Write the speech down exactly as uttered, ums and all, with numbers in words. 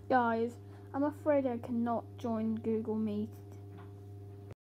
Guys, I'm afraid I cannot join Google Meet